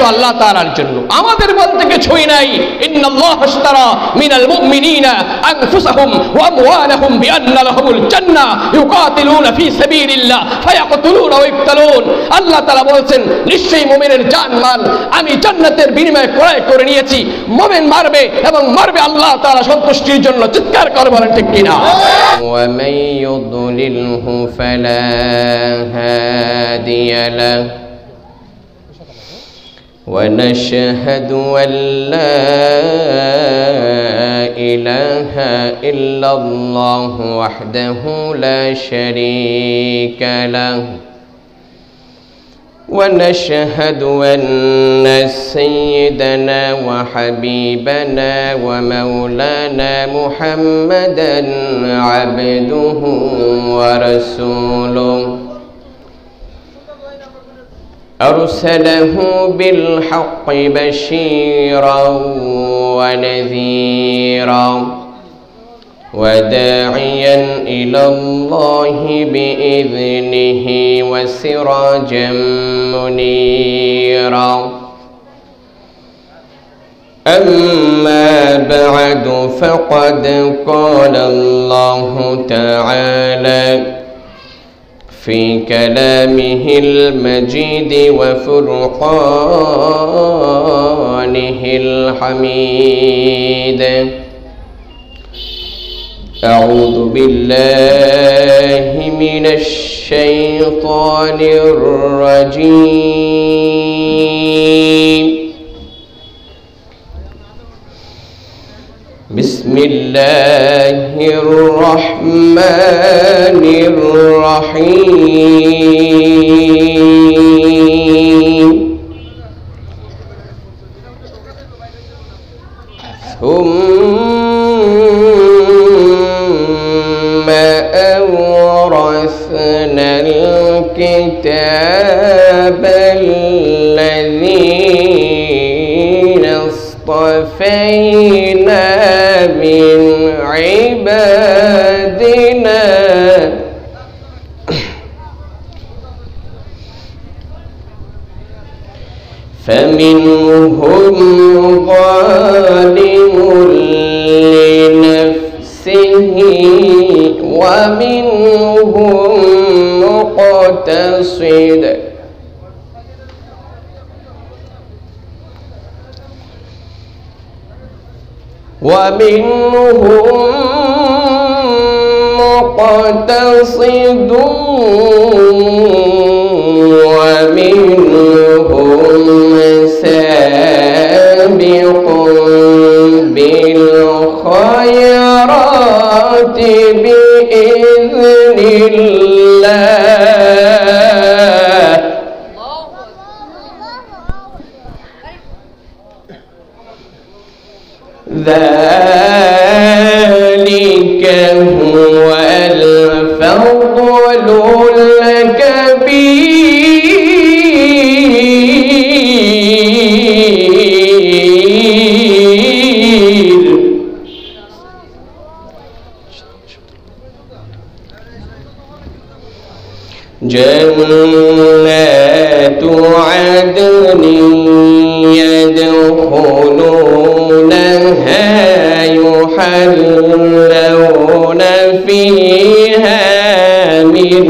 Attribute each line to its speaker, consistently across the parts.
Speaker 1: আল্লাহ তাআলার জন্য, আমাদের মধ্যে কিছুই নাই। ইন্নাল্লাহ আশতারা মিনাল মুমিনিনা আনফুসাহুম ওয়া আমওয়ালাহুম বিআন্না লাহুমুল জান্নাহ ইউকাতিলুনা ফি সাবিলিল্লাহ ফায়াকতুলুনা ওয়া ইকতালুন। আল্লাহ তাআলা বলেন নিশ্চয়ই মুমিনের জান-মাল আমি জান্নাতের বিনিময়ে ক্রয় করে নিয়েছি। মুমিন মারবে এবং মারবে আল্লাহ তাআলা সন্তুষ্টির জন্য। চিৎকার করে বলেন ঠিক কিনা? ওয়া মান ইউদ্লিলহু ফালা হাদিয়া লাহু ونشهد أن لا إله إلا الله وحده لا شريك له ونشهد أن سيدنا وحبيبنا ومولانا محمدا عبده ورسوله أرسله بالحق بشيرا ونذيرا وداعيا إلى الله بإذنه وسراجا منيرا أما بعد فقد قال الله تعالى في كلامه المجيد وفرقانه الحميد أعوذ بالله من الشيطان الرجيم بسم الله الرحمن الرحيم ثم أورثنا الكتاب الذين اصطفينا من عبادنا فمنهم ظالم لنفسه ومنهم مقتصد ومنهم سابق بالخيرات بإذن الله ذلك هو الفضل الكبير جنات عدن يدخلونها يحلون فيها من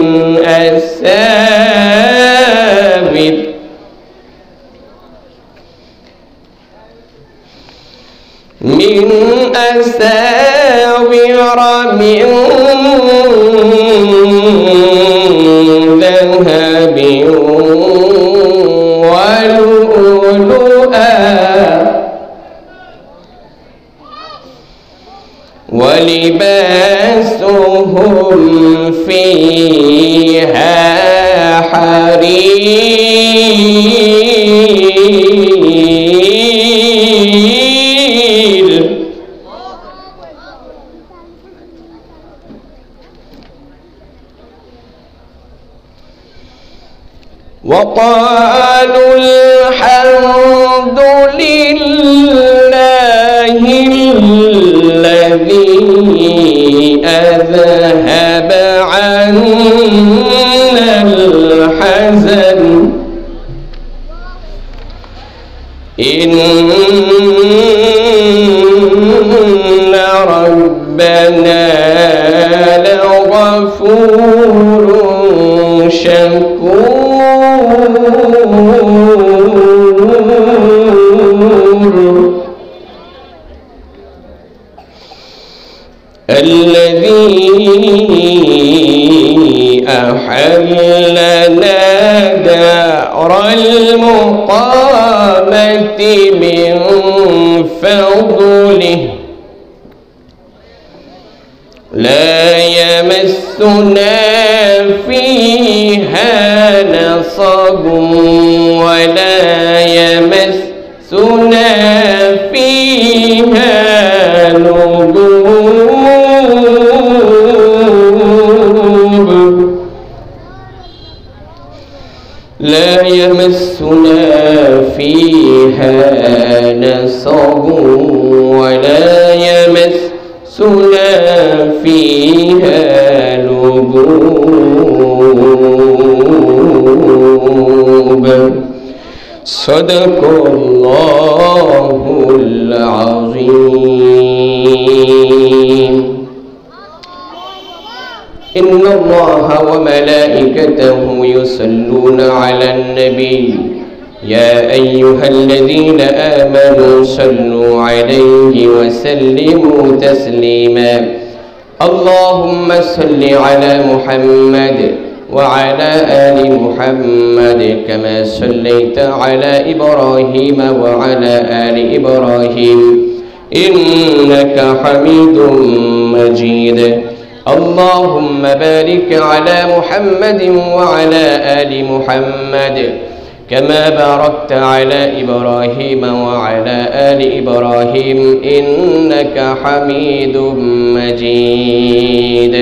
Speaker 1: أساور من ذهب ولؤلؤا ولباسهم فيها حرير وقالوا الحمد لله الذي أذهب عنا الحزن
Speaker 2: إن ربنا لغفور شكور الذي أحلنا دار المقامة من فضله لا يمسنا فيها نصب ولا يمسنا فيها لغوب لا يمسنا فيها نصب ولا يمسنا فيها لغوب صدق الله العظيم إن الله وملائكته يصلون على النبي يا أيها الذين آمنوا صلوا عليه وسلموا تسليما اللهم صل على محمد وعلى آل محمد كما صليت على إبراهيم وعلى آل إبراهيم إنك حميد مجيد اللهم بارك على محمد وعلى آل محمد كما باركت على إبراهيم وعلى آل إبراهيم إنك حميد مجيد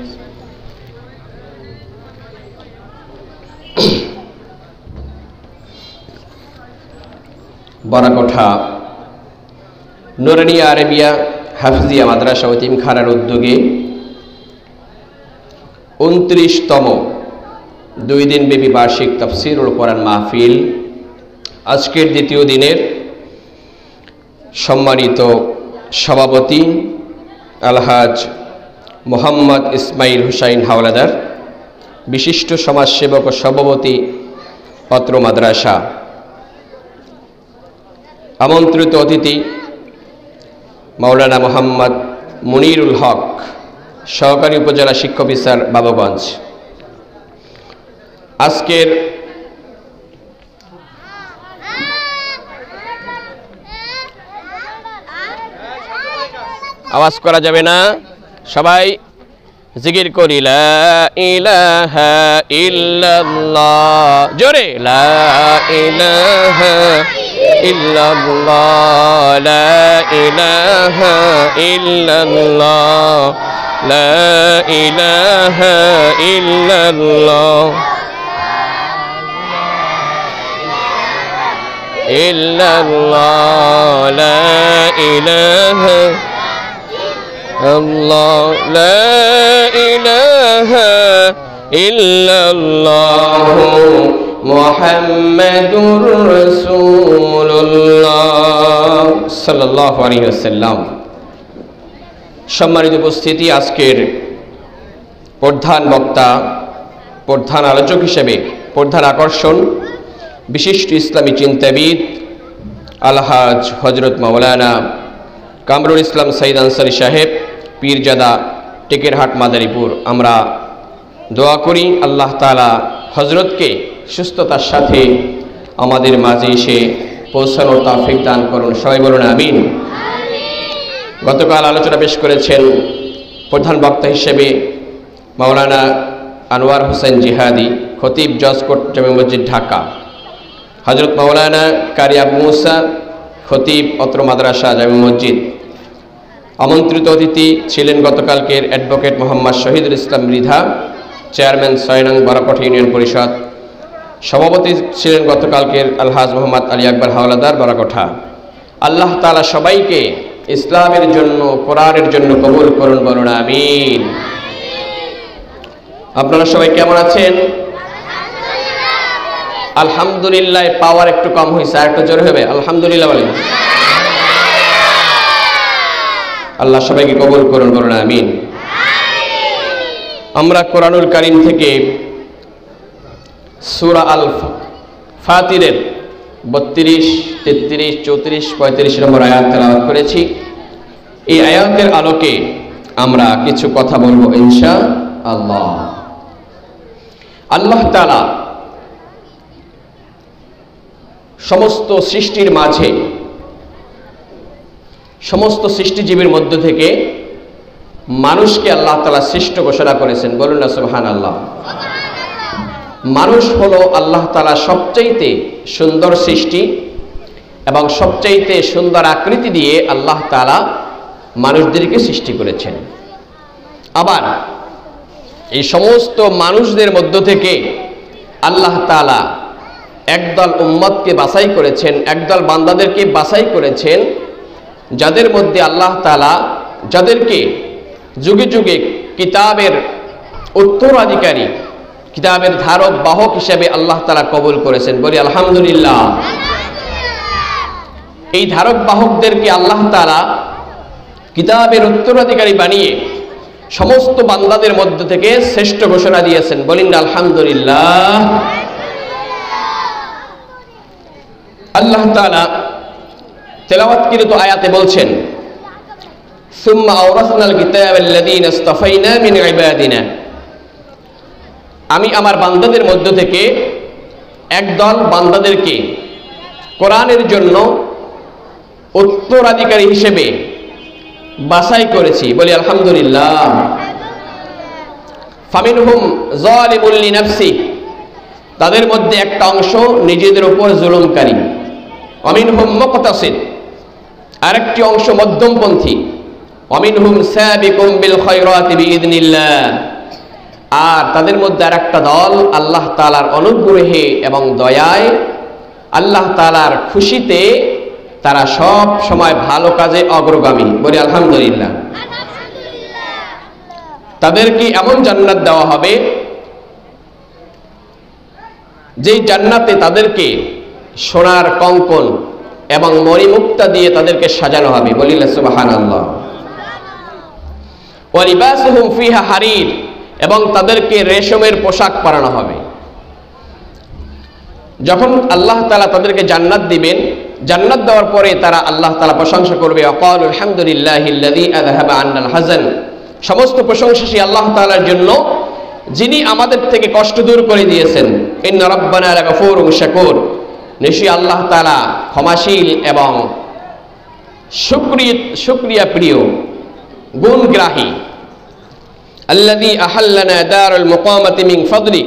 Speaker 2: বরাকঠা নুরানিয়া আরবিয়া হাফিজিয়া মাদ্রাসা ও তিমখানার উদ্যোগে 29তম 2 দিনব্যাপী বার্ষিক তাফসীরুল কোরআন মাহফিল আজকের দ্বিতীয় দিনের সম্মানিত সভাপতি আলহাজ মোহাম্মদ ইসমাইল হুসাইন হাওলাদার, বিশিষ্ট সমাজসেবক ও সভাপতি পত্র মাদ্রাসা, আমন্ত্রিত অতিথি মাওলানা মোহাম্মদ মুনিরুল হক, সহকারী উপজেলা শিক্ষা অফিসার বাবুগঞ্জ। আজকের আওয়াজ করা যাবে না, সবাই জিকির করি লা ইলাহা ইল্লাল্লাহ, জোরে লা ইলাহা ইল্লাল্লাহ, লা ইলাহা ইল্লাল্লাহ, লা ইলাহা ইল্লাল্লাহ, ইল্লাল্লাহ, লা ইলাহা আল্লাহ, লা ইলাহা ইল্লাল্লাহ মুহাম্মাদুর রাসূলুল্লাহ সাল্লাল্লাহু আলাইহি ওয়াসাল্লাম। সম্মানিত উপস্থিতি, আজকের প্রধান বক্তা, প্রধান আলোচক হিসেবে প্রধান আকর্ষণ বিশিষ্ট ইসলামী চিন্তাবিদ আলহাজ হযরত মাওলানা কামরুল ইসলাম সাইদ আনসারী সাহেব, পীরজাদা, টেকেরহাট, মাদারীপুর। আমরা দোয়া করি আল্লাহ তাআলা হযরতকে সুস্থতার সাথে আমাদের মাঝে এসে পৌঁছানোর তৌফিক দান করুন, সবাই বলুন আমিন। গতকাল আলোচনা পেশ করেছেন প্রধান বক্তা হিসেবে মাওলানা আনোয়ার হোসেন জিহাদি, খতিব, জজকোট জামে মসজিদ, ঢাকা। হযরত মাওলানা কারি আবু মুসা, খতিব, অত্র মাদ্রাসা জামে মসজিদ। আমন্ত্রিত অতিথি ছিলেন গতকালকের অ্যাডভোকেট মোহাম্মদ শহীদুল ইসলাম মৃধা, চেয়ারম্যান 6 নং বরাকঠা ইউনিয়ন পরিষদ। সভাপতি ছিলেন গতকালকের আলহাজ মোহাম্মদ আলী আকবর হাওলাদার, বরাকঠা। আল্লাহ তাআলা সবাইকে ইসলামের জন্য, কোরআনের জন্য কবুল করুন, বলুন আমিন। আপনারা সবাই কেমন আছেন? আলহামদুলিল্লাহ পাওয়ার একটু কম হয়েছে, আর একটু জোরে হবে আলহামদুলিল্লাহ বলেন। আল্লাহ সবাইকে কবুল করুন, বলুন আমিন। আমরা কোরআনুল কারীম থেকে সূরা আল ফাতিরের 32, 33, 34, 35 নম্বর আয়াত তেলাওয়াত করেছি। এই আয়াতের আলোকে আমরা কিছু কথা বলবো ইনশাআল্লাহ। আল্লাহ তাআলা সমস্ত সৃষ্টির মাঝে, সমস্ত সৃষ্টিজীবীর মধ্য থেকে মানুষকে আল্লাহ তাআলা শ্রেষ্ঠ ঘোষণা করেছেন, বলুন না সুবহানাল্লাহ। মানুষ হলো আল্লাহ তাআলা সবচাইতে সুন্দর সৃষ্টি এবং সবচাইতে সুন্দর আকৃতি দিয়ে আল্লাহ তাআলা মানুষদেরকে সৃষ্টি করেছেন। আবার এই সমস্ত মানুষদের মধ্য থেকে আল্লাহ তাআলা একদল উম্মতকে বাছাই করেছেন, একদল বান্দাদেরকে বাছাই করেছেন, যাদের মধ্যে আল্লাহ তাআলা যাদেরকে যুগে যুগে কিতাবের উত্তরাধিকারী, কিতাবের ধারক বাহক হিসেবে আল্লাহ তাআলা কবুল করেছেন, বলি আলহামদুলিল্লাহ। এই ধারক বাহকদেরকে আল্লাহ তাআলা কিতাবের উত্তরাধিকারী বানিয়ে সমস্ত বান্দাদের মধ্য থেকে শ্রেষ্ঠ ঘোষণা দিয়েছেন, বলিন আলহামদুলিল্লাহ। আল্লাহ তাআলা তেলাওয়াতকৃত আয়াতে বলছেন, সুম্মা আওরাসনাল কিতাবাল্লাযীনা ইসতাফাইনা মিন ইবাদিনা, আমি আমার বান্দাদের মধ্য থেকে একদল বান্দাদেরকে কোরআনের জন্য উত্তরাধিকারী হিসেবে বাছাই করেছি, বলি আলহামদুলিল্লাহ। ফামিনহুম যালিমুল লিনাফসি, তাদের মধ্যে একটা অংশ নিজেদের উপর জুলুমকারী। ওয়ামিনহুম মুকতাসিদ, আরেকটি অংশ মধ্যমপন্থী। ওয়ামিনহুম সাবিকুম বিল খায়রাতি বিইذনিল্লাহ, আর তাদের মধ্যে আরেকটা দল আল্লাহ তাআলার অনুগ্রহে এবং দয়ায়, আল্লাহ তাআলার খুশিতে তারা সব সময় ভালো কাজে অগ্রগামী, বলি আলহামদুলিল্লাহ। তাদেরকে এমন জান্নাত দেওয়া হবে যেই জান্নাতে তাদেরকে সোনার কঙ্কন এবং মণিমুক্তা দিয়ে তাদেরকে সাজানো হবে, বলি সুবহানাল্লাহ। ওয়া লিবাসুহুম ফিহা হারির, এবং তাদেরকে রেশমের পোশাক পরানো হবে। যখন আল্লাহ তাআলা তাদেরকে জান্নাত দিবেন, জান্নাত দেওয়ার পরে তারা আল্লাহ তাআলা প্রশংসা করবে, ওয়াকালু আলহামদুলিল্লাহিল্লাযী আযহাবা আন্নাল হাযান, সমস্ত প্রশংসা সেই আল্লাহ তাআলার জন্য যিনি আমাদের থেকে কষ্ট দূর করে দিয়েছেন। ইন্না রাব্বানা লাগাফুরুন শাকুর, নিশ্চয়ই আল্লাহ তাআলা ক্ষমাশীল এবং শুকরিয়া প্রিয়, গুণগ্রাহী। আল্লাযী আহাল্লানা দারুল মুকামাতি মিন ফাদলি,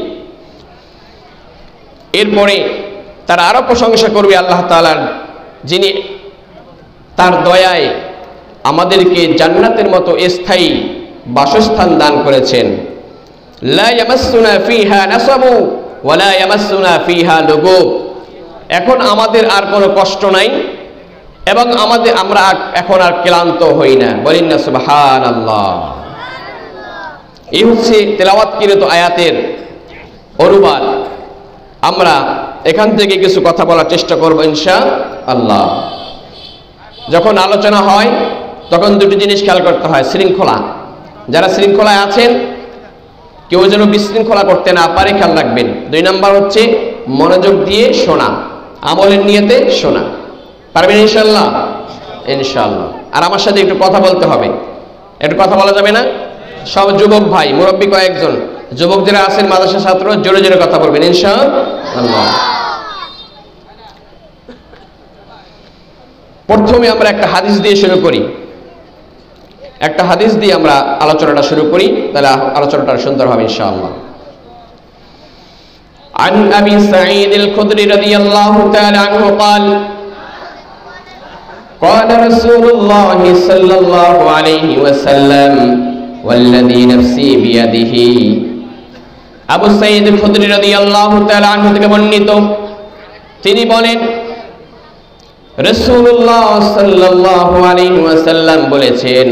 Speaker 2: এরপরে তারা আরো প্রশংসা করবে আল্লাহ তাআলার, যিনি তার দয়ায় আমাদেরকে জান্নাতের মতো স্থায়ী বাসস্থান দান করেছেন। লা ইয়ামাসসুনা ফিহা নাসাবু ওয়া লা ইয়ামাসসুনা ফিহা লুগুব, এখন আমাদের আর কোনো কষ্ট নাই এবং আমরা এখন আর ক্লান্ত হই না, বলেন না সুবহানাল্লাহ। এই হচ্ছে তেলাওয়াতকৃত আয়াতের অনুবাদ। আমরা এখান থেকে কিছু কথা বলার চেষ্টা করব ইনশাআল্লাহ। যখন আলোচনা হয় তখন দুটি জিনিস খেয়াল করতে হয়, শৃঙ্খলা। যারা শৃঙ্খলায় আছেন কেউ যেন বিশৃঙ্খলা করতে না পারে খেয়াল রাখবেন। 2 নাম্বার হচ্ছে মনোযোগ দিয়ে শোনা, আমলের নিয়তে শোনা। পারবেন ইনশাআল্লাহ? ইনশাআল্লাহ। আর আমার সাথে একটু কথা বলতে হবে। একটু কথা বলা যাবে না? সব যুবক ভাই, মুরব্বী কয়েকজন যুবক যারা আছেন, মাদ্রাসা ছাত্র, জোরে জোরে কথা বলবেন ইনশাআল্লাহ। প্রথমে আমরা একটা হাদিস দিয়ে শুরু করি, একটা হাদিস দিয়ে আমরা আলোচনাটা শুরু করি, তাহলে আলোচনাটা সুন্দর হবে ইনশাআল্লাহ। عن أبي سعيد الخدري رضي الله تعالى عنه قال قال رسول الله صلى الله عليه وسلم والذي نفسي بيده, আবু সাঈদ খুদরি রাদিয়াল্লাহু তাআলা আনহু থেকে বর্ণিত, তিনি বলেন রাসূলুল্লাহ সাল্লাল্লাহু আলাইহি ওয়াসাল্লাম বলেছেন,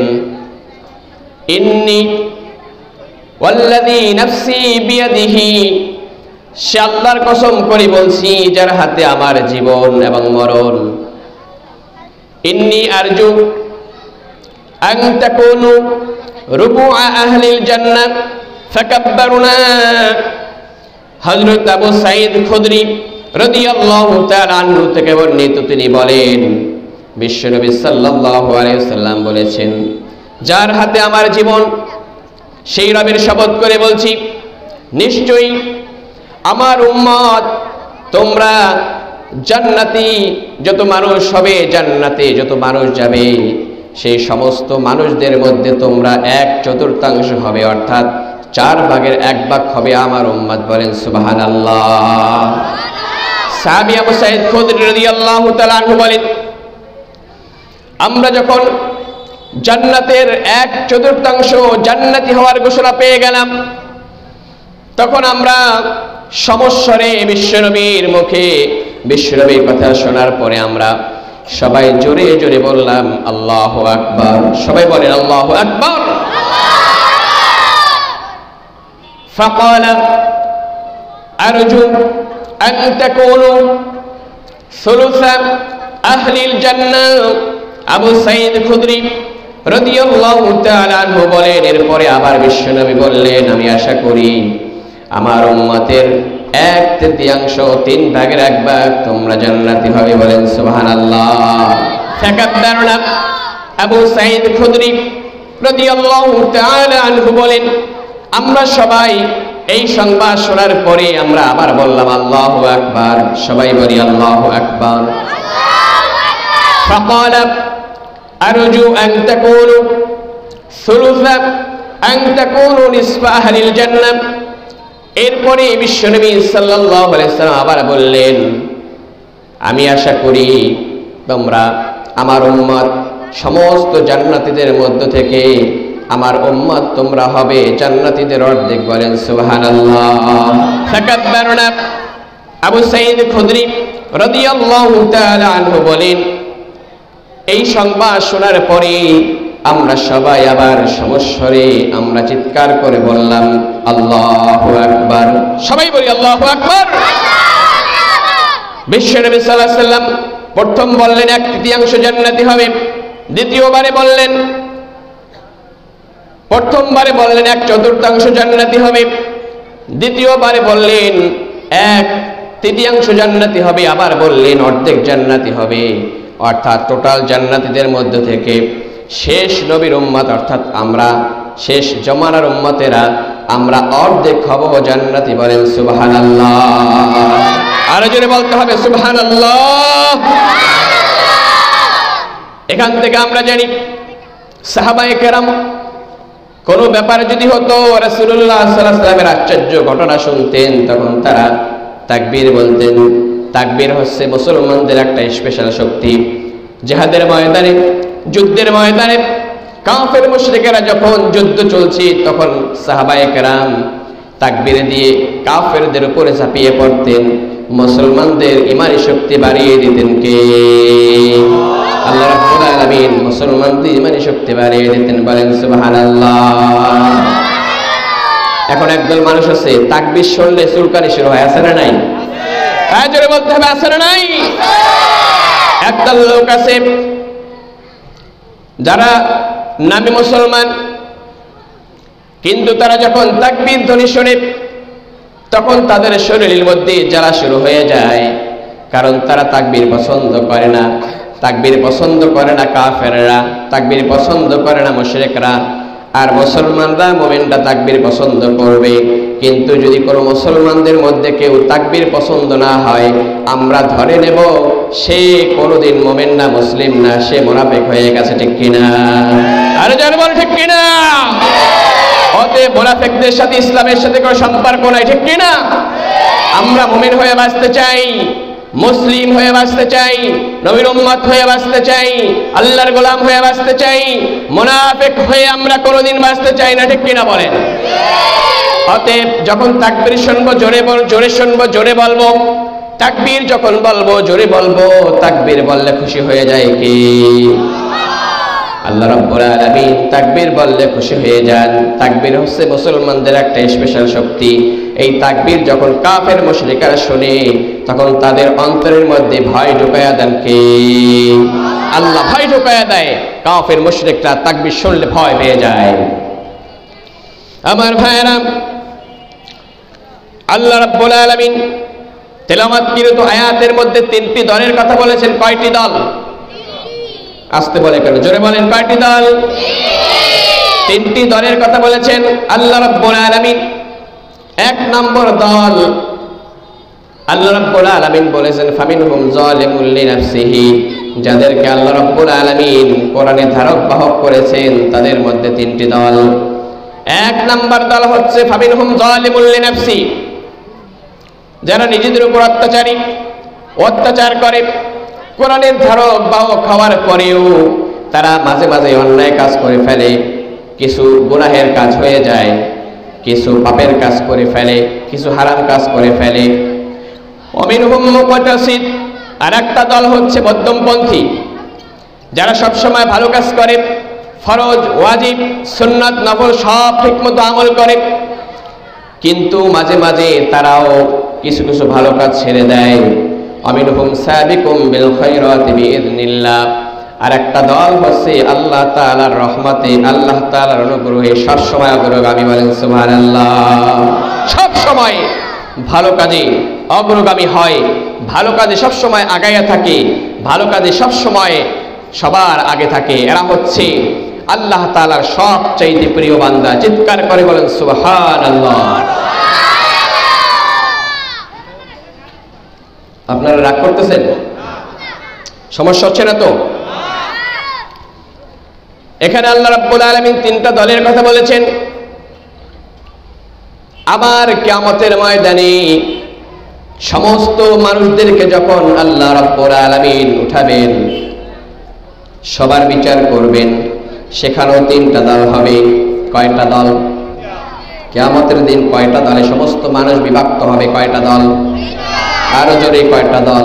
Speaker 2: ইন্নী ওয়াল্লাযী নাফসি বিয়াদিহি সে আল্লাহর কসম করে বলছি যার হাতে আমার জীবন এবং মরণ, ইন্নী আরজু আন তাকুনু রুবুআ আহলিল জান্নাহ ফাকাব্বারুনা। হযরত আবু সাঈদ খুদরি রাদিয়াল্লাহু তাআলা আনহু থেকে বর্ণিত, তিনি বলেন বিশ্বনবী সাল্লাল্লাহু আলাইহি ওয়াসাল্লাম বলেছেন, যার হাতে আমার জীবন, সেই রবের শপথ করে বলছি, নিশ্চয়ই আমার উম্মত তোমরা জান্নাতি, যত মানুষ হবে জান্নাতে যত মানুষ যাবে সেই সমস্ত মানুষদের মধ্যে তোমরা 1/4 হবে, অর্থাৎ 4/1 হবে আমার উম্মত। বলেন সুবহানাল্লাহ। সাহাবী আবু সাঈদ খুদরি রাদিয়াল্লাহু তাআলা আনহু বলেন, আমরা যখন জান্নাতের 1/4 জান্নাতি হওয়ার ঘোষণা পেয়ে গেলাম, তখন আমরা সমস্বরে বিশ্বনবীর মুখে বিশ্বনবীর কথা শোনার পরে আমরা সবাই জোরে জোরে বললাম আল্লাহু আকবার। সবাই বলেন আল্লাহু আকবার। ফাকালা আরজু আন তাকুনু সুলুসা আহলিল জান্নাহ। আবু সাঈদ খুদরি রাদিয়াল্লাহু তাআলা আনহু বলেন, এরপরে আবার বিশ্বনবী বললেন, আমি আশা করি আমার উম্মতের 1/3 3/1 তোমরা জান্নাতি হবে। বলেন সুবহানাল্লাহ। ফাকাব্বারনা। আবু সাঈদ খুদরি রাদিয়াল্লাহু তাআলা আনহু বলেন, আমরা সবাই এই সংবাদ শোনার পরে আমরা আবার বললাম আল্লাহু আকবার। সবাই বলি আল্লাহু আকবার। ফাকালা আরজু আন তাকুনু সুলুসা আন তাকুনু নিসফা আহলিল জান্নাহ। এরপরে বিশ্বনবী সাল্লাল্লাহু আলাইহি সাল্লাম আবার বললেন, আমি আশা করি তোমরা আমার উম্মত সমস্ত জান্নাতীদের মধ্য থেকে আমার উম্মত তোমরা হবে জান্নাতীদের অর্ধেক। বলেন সুবহানাল্লাহ। ফাকাব্বারনা। আবু সাঈদ খুদরি রাদিয়াল্লাহু তাআলা আনহু বলেন, এই সংবাদ শোনার পরে আমরা সবাই আবার সমস্বরে আমরা চিৎকার করে বললাম আল্লাহু আকবার। সবাই বলি আল্লাহু আকবার। বিশ্বনবী সাল্লাল্লাহু আলাইহি সাল্লাম প্রথম বললেন 1/3 জান্নাতি হবে, দ্বিতীয়বারে বললেন, প্রথমবারে বললেন 1/4 জান্নাতি হবে, দ্বিতীয়বারে বললেন 1/3 জান্নাতি হবে, আবার বললেন অর্ধেক জান্নাতি হবে। অর্থাৎ টোটাল জান্নাতীদের মধ্য থেকে শেষ নবীর উম্মত, অর্থাৎ আমরা শেষ জমানার উম্মতেরা আমরা অর্ধেক হব জান্নাতি। বলেন সুবহানাল্লাহ। আরো জোরে বলতে হবে সুবহানাল্লাহ। এখান থেকে আমরা জানি সাহাবায়ে কেরাম কোনো ব্যাপার যদি হতো, রাসূলুল্লাহ সাল্লাল্লাহু আলাইহি ওয়াসাল্লামের আশ্চর্য ঘটনা শুনতেন, তখন তারা তাকবীর বলতেন। তাকবীর হচ্ছে মুসলমানদের একটা স্পেশাল শক্তি। জিহাদের ময়দানে, যুদ্ধের ময়দানে কাফের মুশরিকেরা যখন যুদ্ধ চলছে, তখন সাহাবায়ে কেরাম তাকবীর দিয়ে কাফেরদের উপরে ঝাঁপিয়ে পড়তেন, মুসলমানদের ঈমানি শক্তি বাড়িয়ে দিতেন কে? আল্লাহ রাব্বুল আলামিন মুসলমানদের ঈমানি শক্তি বাড়িয়ে দিতেন। বলেন সুবহানাল্লাহ। এখন একদল মানুষ আছে তাকবীর শুনলে চুলকানি শুরু হয়, আছে না নাই? হ্যাঁ, জোরে বলতে হবে, আছে না নাই? একদল লোক আছে যারা নামী মুসলমান, কিন্তু তারা যখন তাকবীর ধ্বনি শোনে তখন তাদের শরীরের মধ্যে জ্বালা শুরু হয়ে যায়, কারণ তারা তাকবীর পছন্দ করে না। তাকবীর পছন্দ করে না কাফেররা, তাকবীর পছন্দ করে না মুশরিকরা। আর মুসলমানরা, মুমিনরা তাকবীর পছন্দ করবে। কিন্তু যদি কোনো মুসলমানদের মধ্যে কেউ তাকবীর পছন্দ না হয়, আমরা ধরে নেব সে কোনোদিন মুমিন না, মুসলিম না, সে মুনাফিক হয়ে গেছে। ঠিক কিনা? আরে যারা বল ঠিক কিনা? অতএব মুনাফিকদের সাথে ইসলামের সাথে কোনো সম্পর্ক নাই। ঠিক কিনা? আমরা মুমিন হয়ে বাঁচতে চাই, মুসলিম হয়ে বাঁচতে চাই, নবীর উম্মত হয়ে বাঁচতে চাই, আল্লাহর গোলাম হয়ে বাঁচতে চাই। মুনাফিক হয়ে আমরা কোনোদিন বাঁচতে চাই না। ঠিক কিনা বলেন? অতএব যখন তাকবীর শুনবো জোরে শুনবো, জোরে বলবো। তাকবীর যখন বলবো জোরে বলবো। তাকবীর বললে খুশি হয়ে যায় কি? আল্লাহ রাব্বুল আলামিন তাকবীর বললে খুশি হয়ে যান। তাকবীর হচ্ছে মুসলমানদের একটা স্পেশাল শক্তি। এই তাকবীর যখন কাফের মুশরিকরা শুনে তখন তাদের অন্তরের মধ্যে ভয় ঢুকায়া দেন কে? আল্লাহ ভয় ঢুকায়া দেয়। কাফের মুশরিকরা তাকবীর শুনলে ভয় পেয়ে যায়। আমার ভাইয়েরা, আল্লাহ রাব্বুল আলামিন তেলাওয়াতকৃত আয়াতের মধ্যে তিনটি দলের কথা বলেছেন। কয়টি দল? আসতে বলে কেন? জোরে বলেন, কয়টি দল? তিনটি দলের কথা বলেছেন আল্লাহ রাব্বুল আলামিন। এক নম্বর দল, আল্লাহ রাব্বুল আলামিন বলেছেন ফামিনহুম যালিমুল লিনাফসিহি, যাদেরকে আল্লাহ রাব্বুল আলামিন কোরআনে ধারক বাহক করেছেন তাদের মধ্যে তিনটি দল। এক নম্বর দল হচ্ছে ফামিনহুম যালিমুল লিনাফসি, যারা নিজেদের উপর অত্যাচার করে, কোরআনের ধারক বাহক হওয়ার পরেও তারা মাঝে মাঝে অন্যায় কাজ করে ফেলে, কিছু গুনাহের কাজ হয়ে যায়, কিছু পাপের কাজ করে ফেলে, কিছু হারাম কাজ করে ফেলে। ওয়ামিনহুম মুকতাসিদ, আর একটা দল হচ্ছে মধ্যমপন্থী, যারা সবসময় ভালো কাজ করে, ফরজ ওয়াজিব সুন্নাত নফল সব ঠিকমতো আমল করে, কিন্তু মাঝে মাঝে তারাও কিছু কিছু ভালো কাজ ছেড়ে দেয়। ওয়ামিনহুম সাবিকুম বিল খায়রাতি বিইذনিল্লাহ, আর একটা দল হচ্ছে আল্লাহ তাআলার রহমতে, আল্লাহ তাআলার অনুগ্রহে সবসময় অগ্রগামী। বলেন সুবহানাল্লাহ। সব সময় ভালো কাজে অগ্রগামী হয়, ভালো কাজে সব সময় আগায়া থাকে, ভালো কাজে সব সময় সবার আগে থাকে। এরা হচ্ছে আল্লাহ তাআলার সবচাইতে প্রিয় বান্দা। চিৎকার করে বলেন সুবহানাল্লাহ। আপনারা রাগ করতেছেন? সমস্যা হচ্ছে না তো? এখানে আল্লাহ রাব্বুল আলামিন তিনটা দলের কথা বলেছেন। আবার কিয়ামতের ময়দানে সমস্ত মানুষদেরকে যখন আল্লাহ রাব্বুল আলামিন উঠাবেন, সবার বিচার করবেন, সেখানেও তিনটা দল হবে। কয়টা দল? কিয়ামতের দিন কয়টা দলে সমস্ত মানুষ বিভক্ত হবে? কয়টা দল? আরো জোরে, কয়টা দল?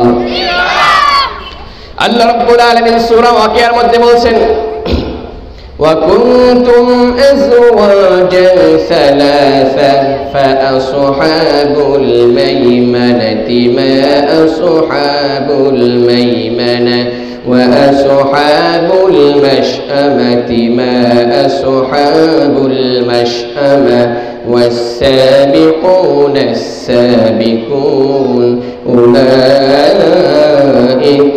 Speaker 2: আল্লাহ রাব্বুল আলামিন সূরা ওয়াকিয়ার মধ্যে বলছেন وَكُنْتُمْ أَزْوَاجًا ثَلَاثًا فَأَصْحَابُ الْمَيْمَنَةِ مَا أَصْحَابُ الْمَيْمَنَةِ وَأَصْحَابُ الْمَشْأَمَةِ مَا أَصْحَابُ الْمَشْأَمَةِ وَالسَّابِقُونَ السَّابِقُونَ أُولَئِكَ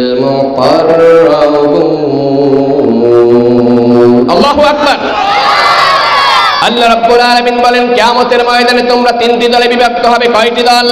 Speaker 2: الْمُقَرَّبُونَ। আল্লাহু আকবার। আল্লাহ রাব্বুল আলামিন বলেন কিয়ামতের ময়দানে তোমরা তিনটি দলে বিভক্ত হবে। কয়টি দল?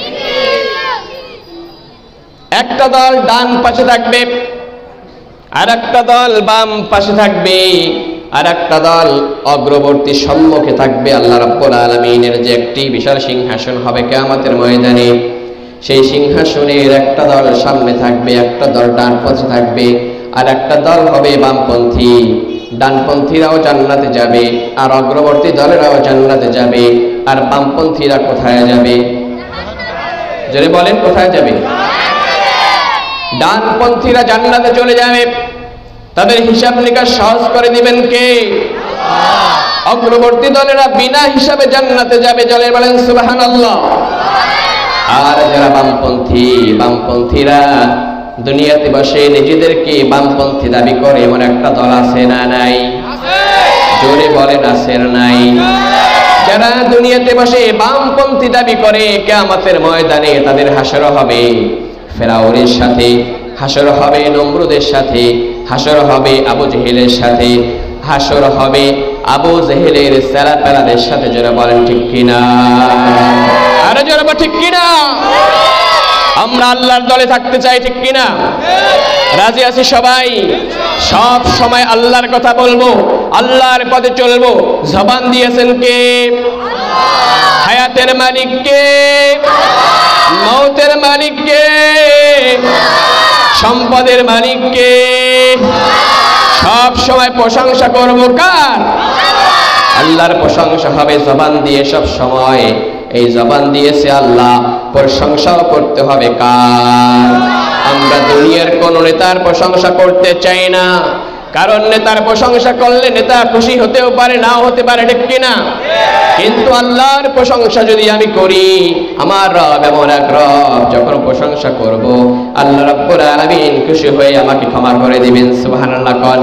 Speaker 2: একটা দল ডান পাশে থাকবে, আর একটা দল বাম পাশে থাকবে, আর একটা দল অগ্রবর্তী সম্মুখে থাকবে। আল্লাহ রাব্বুল আলামিনের যে একটি বিশাল সিংহাসন হবে কিয়ামতের ময়দানে, সেই সিংহাসনের একটা দল সামনে থাকবে, একটা দল ডান পাশে থাকবে, আর একটা দল হবে বামপন্থী। ডানপন্থীরাও জান্নাতে যাবে, আর অগ্রবর্তী দলেরাও জান্নাতে যাবে। আর বামপন্থীরা কোথায় যাবে? জোরে বলেন, কোথায় যাবে? ডানপন্থীরা জান্নাতে চলে যাবে, তাদের হিসাব নিকাশ সহজ করে দিবেন কে? অগ্রবর্তী দলেরা বিনা হিসাবে জান্নাতে যাবে। জলে বলেন সুবহানাল্লাহ। আর যারা বামপন্থীরা দুনিয়াতে বসে নিজেদেরকে বামপন্থী দাবি করে, এমন একটা দল আছে না নাই? জোরে বলেন, আছে না নাই? যারা দুনিয়াতে বসে বামপন্থী দাবি করে, কিয়ামতের ময়দানে তাদের হাসর হবে ফেরাউনের সাথে, হাসর হবে নমরুদের সাথে, হাসর হবে আবু জেহেলের সাথে, হাসর হবে আবু জেহেলের সেরাপেলাদের সাথে। যারা বলেন ঠিক কিনা? আরে যারা বলেন ঠিক কিনা? আমরা আল্লাহর দলে থাকতে চাই, ঠিক কিনা? রাজি আছি সবাই? সব সময় আল্লাহর কথা বলবো, আল্লাহর পথে চলবো। জবান দিয়েছেন কে? হায়াতের মালিক কে? মৌতের মালিক কে? সম্পদের মালিক কে? সব সময় প্রশংসা করবো কার? আল্লাহর প্রশংসা হবে জবান দিয়ে সব সময়। এই জবান দিয়েছে আল্লাহ, প্রশংসাও করতে হবে কার? আমরা দুনিয়ার কোন নেতার প্রশংসা করতে চাই না, কারণ নেতার প্রশংসা করলে নেতা খুশি হতেও পারে, নাও হতে পারে, ঠিক কিনা? কিন্তু আল্লাহর প্রশংসা যদি আমি করি, আমার রব এমন এক রব, যখন প্রশংসা করব আল্লাহ রাব্বুল আলামিন খুশি হয়ে আমাকে ক্ষমা করে দিবেন। সুবহানাল্লাহ কোন।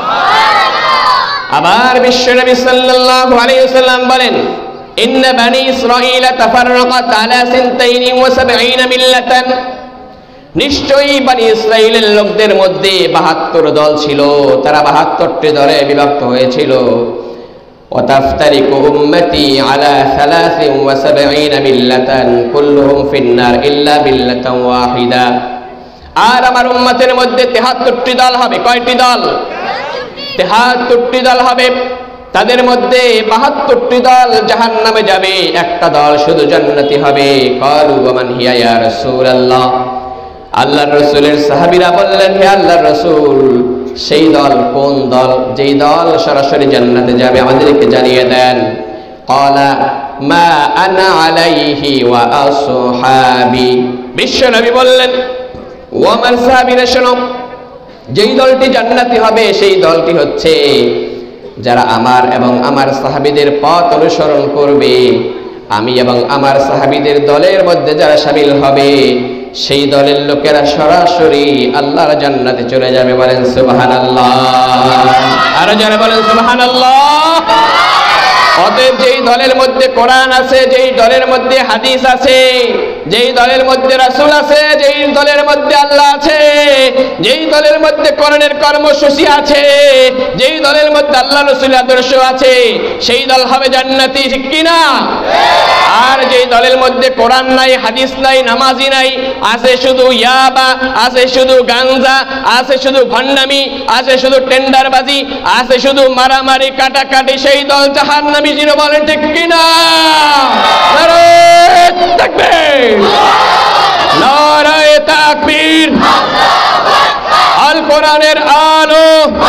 Speaker 2: আবার বিশ্বনবী সাল্লাল্লাহু আলাইহি ওয়াসাল্লাম বলেন, ইন্না বানি ইসরাঈল তাফাররাকাত আলা 72 মিল্লাতান, নিশ্চয়ই বানি ইসরাইলের লোকদের মধ্যে 72 দল ছিল, তারা 72টি দলে বিভক্ত হয়েছিল। ওয়াতাফতারিকু উম্মতি আলা 73 মিল্লাতান কুল্লুহুম ফিন্নার ইল্লা মিল্লাতান ওয়াহিদা। আর আমার উম্মতের মধ্যে 73টি দল হবে। কয়টি দল? 73টি দল হবে। তাদের মধ্যে 72টি দল জাহান্নামে যাবে, একটা দল শুধু জান্নাতি হবে। ক্বালু ওয়া মান হিয়া ইয়া রাসূলুল্লাহ। আল্লাহর রাসূলের সাহাবীরা বললেন, হে আল্লাহর রাসূল, সেই দল কোন দল, যেই দল সরাসরি জান্নাতে যাবে, আমাদেরকে জানিয়ে দেন। ক্বালা মা আনা আলাইহি ওয়া আসহাবি। বিশ্বনবী বললেন, ও আমার সাহাবীরা শোনো, যেই দলটি জান্নাতি হবে সেই দলটি হচ্ছে যারা আমার এবং আমার সাহাবীদের পথ অনুসরণ করবে। আমি এবং আমার সাহাবীদের দলের মধ্যে যারা শামিল হবে, সেই দলের লোকেরা সরাসরি আল্লাহর জান্নাতে চলে যাবে। বলেন সুবহানাল্লাহ। আর যারা বলেন সুবহানাল্লাহ। অতএব যেই দলের মধ্যে কোরআন আছে, যেই দলের মধ্যে হাদিস আছে, যেই দলের মধ্যে রাসূল আছে, যেই দলের মধ্যে আল্লাহ আছে, যেই দলের মধ্যে কোরআনের কর্মসূচি আছে, যেই দলের মধ্যে আল্লাহ রাসূলের আদর্শ আছে, সেই দল হবে জান্নাতি, ঠিক কি না? আর যেই দলের মধ্যে কোরআন নাই, হাদিস নাই, নামাজি নাই, আছে শুধু ইয়াবা, আছে শুধু গাঞ্জা, আছে শুধু ভণ্ডামি, আছে শুধু টেন্ডারবাজি, আছে শুধু মারামারি কাটাকাটি, সেই দল জাহান্নামী। জিরো বলেন ঠিক কিনা? নারায়ে তাকবীর, নারায়ে তাকবীর। আল কোরআনের আলো,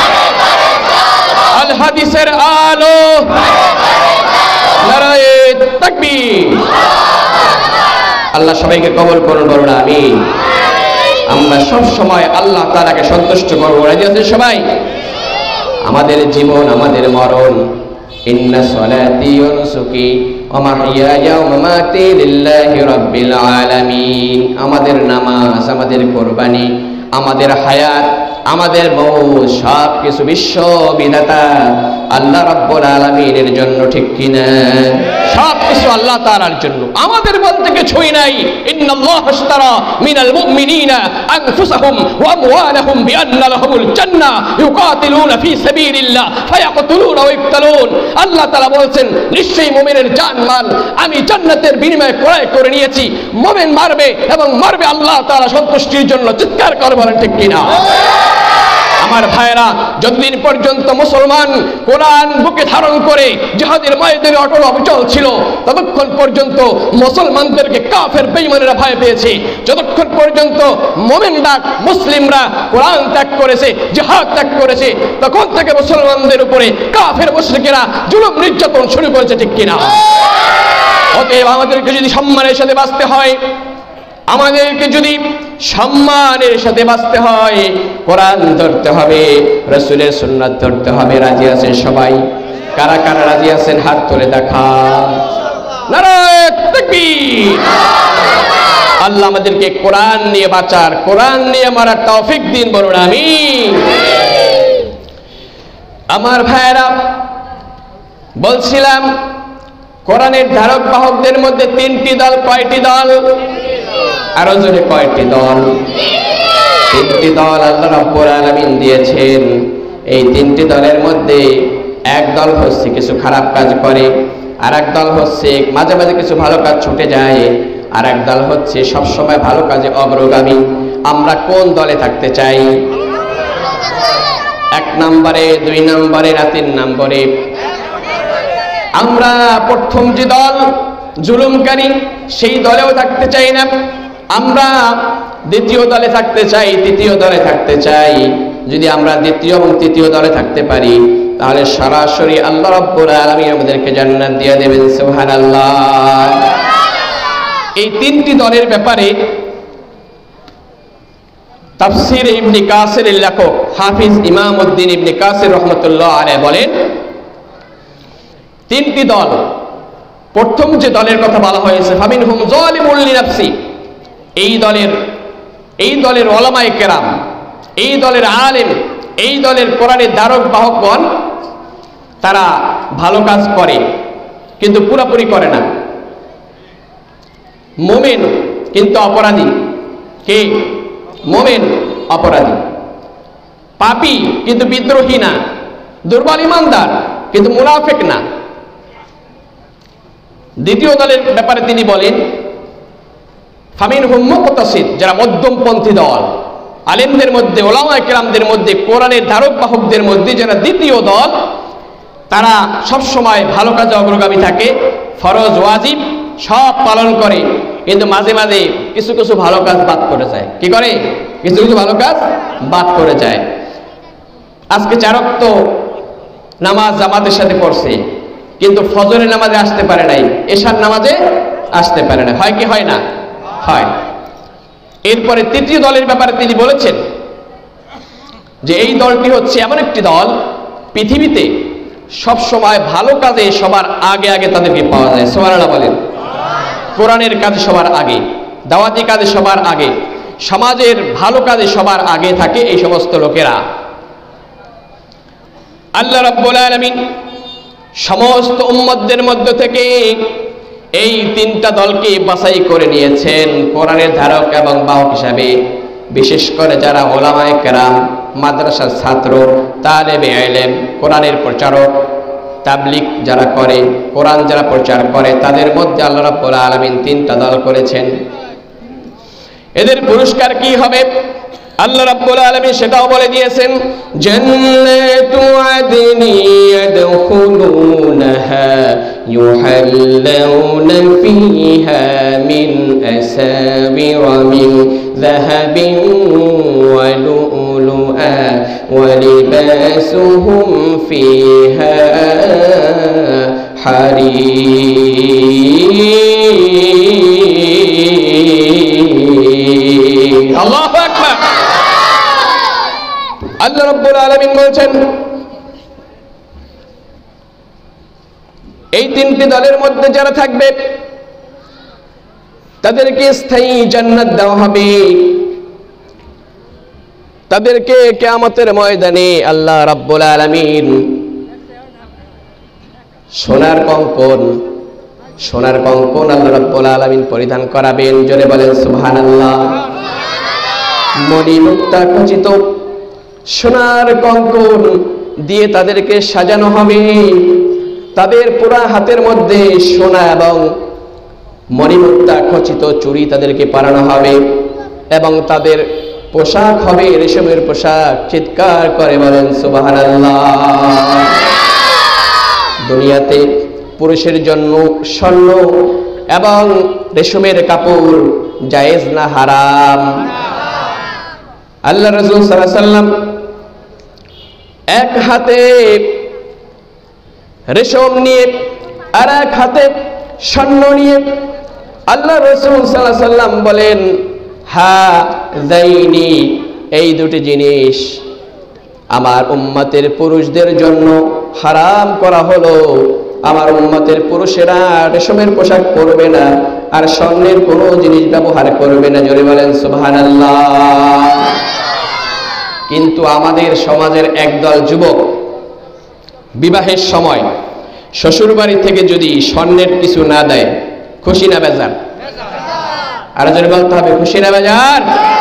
Speaker 2: আল হাদিসের আলো, নারায়ে তাকবীর। আল্লাহ সবাইকে কবুল করুন, বলুন আমিন। আমরা সব সময় আল্লাহ তাআলাকে সন্তুষ্ট করব। রাজি আছেন সবাই? আমাদের জীবন, আমাদের মরণ, ইন্না সলাতি ওয়া নুসুকি ওয়া মাহইয়ায়া ওয়া মামাতি লিল্লাহি রাব্বিল আলামিন। আমাদের নামাজ, আমাদের কুরবানি, আমাদের হায়াত, আমাদের মৌত, সব কিছু বিশ্ব বিধাতা আল্লাহ রাব্বুল আলামিনের জন্য, ঠিক কিনা? সব কিছু আল্লাহ তাআলার জন্য, আমাদের বলতে কিছুই নাই। ইন্নাল্লাহা আশতারা মিনাল মুমিনিনা আনফুসাহুম ওয়া আমওয়ালাহুম বিআন্না লাহুমুল জান্নাহ ইউকাতিলুনা ফি সাবিলিল্লাহ ফায়াকতুলুনা ওয়া ইকতালুন। আল্লাহ তাআলা বলেন, নিশ্চয়ই মুমিনের জানমাল আমি জান্নাতের বিনিময়ে ক্রয় করে নিয়েছি। মুমিন মারবে এবং মারবে আল্লাহ তাআলা সন্তুষ্টির জন্য। চিৎকার করে বলেন ঠিক কিনা? আমার ভাইরা, যতদিন পর্যন্ত মুসলমান কোরআন বুকে ধারণ করে জিহাদের ময়দানে অটল অবিচল ছিল, ততক্ষণ পর্যন্ত মুসলমানদেরকে কাফের বেঈমানেরা ভয় পেয়েছে। যতক্ষণ পর্যন্ত মুমিনরা, মুসলিমরা কোরআন ত্যাগ করেছে, জিহাদ ত্যাগ করেছে, তখন থেকে মুসলমানদের উপরে কাফের মুশরিকেরা জুলুম নির্যাতন শুরু করেছে, ঠিক কিনা? অতএব আমাদেরকে যদি সম্মানের সাথে বাঁচতে হয়, আমাদেরকে যদি সম্মানের সাথে বাঁচতে হয়, কোরআন ধরতে হবে, রাসূলের সুন্নাত ধরতে হবে। রাজি আছেন সবাই? কারা কারা রাজি আছেন হাত তুলে দেখা। নারায়ে তাকবীর। আল্লাহ আমাদেরকে কোরআন নিয়ে বাঁচার, কোরআন নিয়ে মরার তৌফিক দিন, বলুন আমিন। আমার ভাইরা, বলছিলাম কোরআনের ধারক বাহকদের মধ্যে 3টি দল। কয়টি দল? আরো জোরে, কয়টি দল? 3টি দল আল্লাহ রাব্বুল আলামিন দিয়েছেন। এই 3টি দলের মধ্যে এক দল হচ্ছে কিছু খারাপ কাজ করে, আর এক দল হচ্ছে মাঝে মাঝে কিছু ভালো কাজ ছুটে যায়, আর এক দল হচ্ছে সব সময় ভালো কাজে অগ্রগামী। আমরা কোন দলে থাকতে চাই? 1 নম্বরে, 2 নম্বরে না 3 নম্বরে? আমরা প্রথম যে দল জুলুমকারী, সেই দলেও থাকতে চাই না। আমরা দ্বিতীয় দলে থাকতে চাই, তৃতীয় দলে থাকতে চাই। যদি আমরা দ্বিতীয় এবং তৃতীয় দলে থাকতে পারি, তাহলে সরাসরি আল্লাহ রাব্বুল আলামিন আমাদেরকে জান্নাত দিয়ে দেবেন। সুবহানাল্লাহ। এই 3টি দলের ব্যাপারে তাফসীর ইবনে কাসিরের লেখক হাফিজ ইমামউদ্দিন ইবনে কাসির রাহমাতুল্লাহ আলাইহি বলেন, তিনটি দল। প্রথম যে দলের কথা বলা হয়েছে, ফামিনহুম যালিমুল লিনাফসি, এই দলের উলামায়ে কেরাম, এই দলের আলেম, এই দলের কোরআনের ধারক বাহকগণ, তারা ভালো কাজ করে কিন্তু পুরোপুরি করে না। মুমিন কিন্তু অপরাধী। কে? মুমিন অপরাধী। পাপী কিন্তু বিদ্রোহী না। দুর্বল ইমানদার কিন্তু মুনাফিক না। দ্বিতীয় দলের ব্যাপারে তিনি বলেন, ফামিনহুম মুকতাসিদ, যারা মধ্যমপন্থী দল, আলেমদের মধ্যে, উলামায়ে কেরামদের মধ্যে, কোরআনের ধারক বাহকদের মধ্যে যারা দ্বিতীয় দল, তারা সব সময় ভালো কাজে অগ্রগামী থাকে, ফরজ ওয়াজিব সব পালন করে, কিন্তু মাঝে মাঝে কিছু কিছু ভালো কাজ বাদ করে যায়। কি করে? কিছু কিছু ভালো কাজ বাদ করে যায়। আজকে 4 ওয়াক্ত নামাজ জামাতের সাথে পড়ছে, কিন্তু ফজরের নামাজে আসতে পারে নাই, এশার নামাজে আসতে পারে না। হয় কি হয় না? হয়। এরপরে তৃতীয় দলের ব্যাপারে তিনি বলেছেন যে এই দলটি হচ্ছে এমন একটি দল, পৃথিবীতে সব সময় ভালো কাজে সবার আগে আগে তাদেরকে পাওয়া যায়। সুবহানাল্লাহ বলেন। কোরআনের কাজে সবার আগে, দাওয়াতি কাজে সবার আগে, সমাজের ভালো কাজে সবার আগে থাকে এই সমস্ত লোকেরা। আল্লাহ রাব্বুল আলামিন সমস্ত উম্মতদের মধ্য থেকে এই 3টা দলকে বাছাই করে নিয়েছেন কোরআনের ধারক এবং বাহক হিসাবে। বিশেষ করে যারা উলামায়ে কেরাম, মাদ্রাসার ছাত্র, তালেবে ইলম, কোরআনের প্রচারক, তাবলীগ যারা করে, কোরআন যারা প্রচার করে, তাদের মধ্যে আল্লাহ রাব্বুল আলামিন 3টা দল করেছেন। এদের পুরস্কার কি হবে আল্লাহ রাব্বুল আলামিন সেটাও বলে দিয়েছেন, জান্নাতু আদনি ইয়াদখুলুনাহা ইউহাল্লাউনা ফীহা মিন আসাবিরা মিন যাহাবিন ওয়া লু'লুআ ওয়া লিবাসুহুম ফীহা হারির। আল্লাহু আকবার। আল্লাহ রাব্বুল আলামিন বলছেন, এই 3টি দলের মধ্যে যারা থাকবে তাদেরকে স্থায়ী জান্নাত দেওয়া হবে। তাদেরকে কিয়ামতের ময়দানে আল্লাহ রাব্বুল আলামিন সোনার কঙ্কন আল্লাহ রাব্বুল আলামিন পরিধান করাবেন। জোরে বলেন সুবহানাল্লাহ। মণিমুক্তা খচিত সোনার কঙ্কন দিয়ে তাদেরকে সাজানো হবে। তাদের পুরা হাতের মধ্যে সোনা এবং মণিমুক্তা খচিত চুড়ি তাদেরকে পরানো হবে এবং তাদের পোশাক হবে রেশমের পোশাক। চিৎকার করে বলেন সুবহানাল্লাহ। দুনিয়াতে পুরুষের জন্য স্বর্ণ এবং রেশমের কাপড় জায়েজ না হারাম? আল্লাহ রাসূল সাল্লাল্লাহু আলাইহি ওয়াসাল্লাম এক হাতে রেশম নিয়ে আর এক হাতে স্বর্ণ নিয়ে আল্লাহ রাসূল সাল্লাল্লাহু আলাইহি ওয়াসাল্লাম বলেন, হাযাইনি, এই দুটি জিনিস আমার উম্মতের পুরুষদের জন্য হারাম করা হলো। আমার উম্মতের পুরুষেরা রেশমের পোশাক পরবে না আর স্বর্ণের কোনো জিনিস ব্যবহার করবে না। জোরে বলেন সুবহানাল্লাহ। কিন্তু আমাদের সমাজের একদল যুবক বিবাহের সময় শ্বশুর বাড়ি থেকে যদি স্বর্ণের কিছু না দেয়, খুশি না বেজার? আর জোরে বলতে হবে, খুশি না বেজার?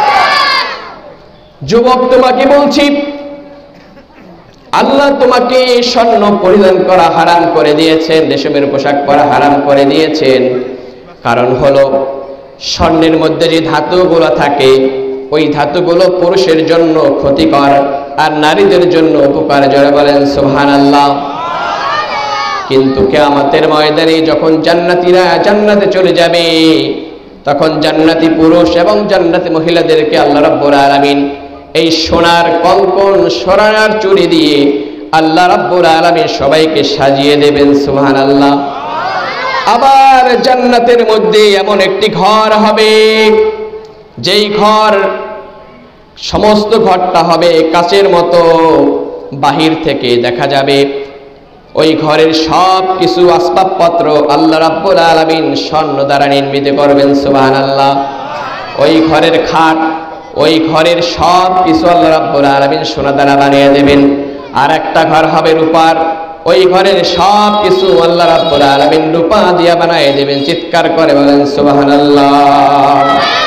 Speaker 2: যুবক, তোমাকে বলছি, আল্লাহ তোমাকে স্বর্ণ পরিধান করা হারাম করে দিয়েছেন, রেশমের পোশাক পরা হারাম করে দিয়েছেন। কারণ হলো স্বর্ণের মধ্যে যে ধাতুগুলো থাকে, ওই ধাতুগুলো পুরুষের জন্য ক্ষতিকর আর নারীদের জন্য উপকার। জোরে বলেন সুবহানাল্লাহ। কিন্তু কিয়ামতের ময়দানে যখন জান্নাতীরা জান্নাতে চলে যাবে, তখন জান্নাতি পুরুষ এবং জান্নাতি মহিলাদেরকে আল্লাহ রাব্বুল আলামিন এই সোনার কঙ্কন, সোনার চুড়ি দিয়ে আল্লাহ রাব্বুল আলামিন সবাইকে সাজিয়ে দেবেন। সুবহানাল্লাহ। আবার জান্নাতের মধ্যে এমন একটি ঘর হবে, যেই ঘর সমস্ত ঘরটা হবে কাচের মতো, বাহির থেকে দেখা যাবে ওই ঘরের সব কিছু আসবাবপত্র আল্লাহ রাব্বুল আলামিন স্বর্ণ দ্বারা নির্মিত করবেন, সুবহানাল্লাহ। ওই ঘরের খাট, ওই ঘরের সব কিছু আল্লাহ রাব্বুল আলামিন সোনা দ্বারা বানিয়ে দেবেন। আর একটা ঘর হবে রূপার, ওই ঘরের সব কিছু আল্লাহ রাব্বুল আলামিন রূপা দিয়া বানিয়ে দেবেন। চিৎকার করে বলেন সুবহানাল্লাহ।